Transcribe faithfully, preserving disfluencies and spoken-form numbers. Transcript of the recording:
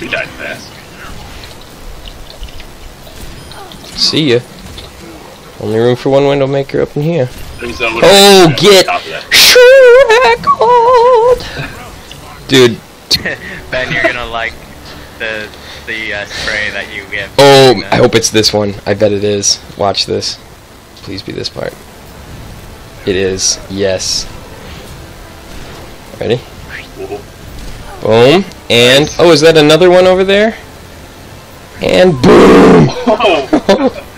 We died fast. See ya. Only room for one window maker up in here. There's a little Oh, bit get on top of shackled! Dude. Ben, you're gonna like the the uh, spray that you get. Oh, I hope it's this one. I bet it is. Watch this. Please be this part. It is. Yes. Ready? Whoa. Boom. And, oh, is that another one over there? And boom! Oh.